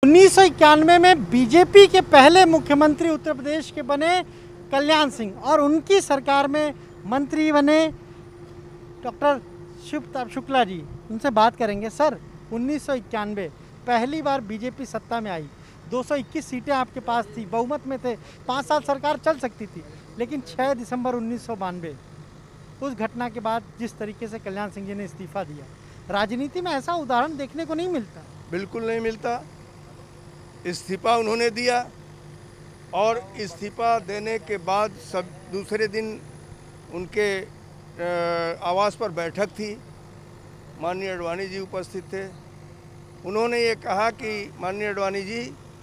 1991 में बीजेपी के पहले मुख्यमंत्री उत्तर प्रदेश के बने कल्याण सिंह और उनकी सरकार में मंत्री बने डॉक्टर शिव प्रताप शुक्ला जी। उनसे बात करेंगे। सर, 1991 पहली बार बीजेपी सत्ता में आई, 221 सीटें आपके पास थी, बहुमत में थे, 5 साल सरकार चल सकती थी, लेकिन 6 दिसंबर 1992 उस घटना के बाद जिस तरीके से कल्याण सिंह जी ने इस्तीफा दिया, राजनीति में ऐसा उदाहरण देखने को नहीं मिलता। बिल्कुल नहीं मिलता। इस्तीफा उन्होंने दिया और इस्तीफा देने के बाद सब दूसरे दिन उनके आवास पर बैठक थी, माननीय अडवाणी जी उपस्थित थे। उन्होंने ये कहा कि माननीय अडवाणी जी,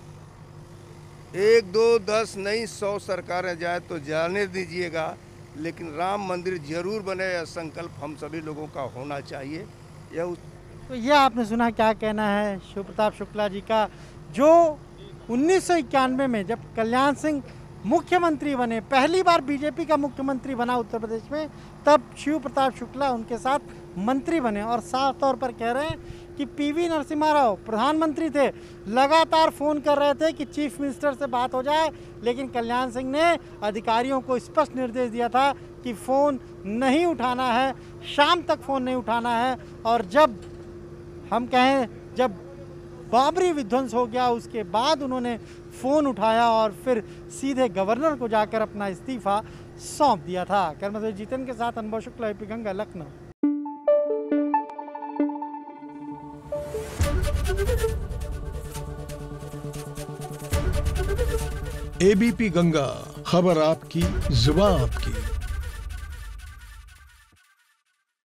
1, 2, 10 नहीं 100 सरकारें जाए तो जाने दीजिएगा, लेकिन राम मंदिर जरूर बने, यह संकल्प हम सभी लोगों का होना चाहिए। तो ये आपने सुना, क्या कहना है शिव प्रताप शुक्ला जी का, जो 1991 में जब कल्याण सिंह मुख्यमंत्री बने, पहली बार बीजेपी का मुख्यमंत्री बना उत्तर प्रदेश में, तब शिव प्रताप शुक्ला उनके साथ मंत्री बने और साफ तौर पर कह रहे हैं कि पीवी नरसिम्हा राव प्रधानमंत्री थे, लगातार फ़ोन कर रहे थे कि चीफ मिनिस्टर से बात हो जाए, लेकिन कल्याण सिंह ने अधिकारियों को स्पष्ट निर्देश दिया था कि फ़ोन नहीं उठाना है, शाम तक फ़ोन नहीं उठाना है। और जब हम कहें जब बाबरी विध्वंस हो गया, उसके बाद उन्होंने फ़ोन उठाया और फिर सीधे गवर्नर को जाकर अपना इस्तीफा सौंप दिया था। कर्मचारी जीतन के साथ अनुभव शुक्ला, एपी गंगा, लखनऊ। एबीपी गंगा, खबर आपकी, जुबान आपकी।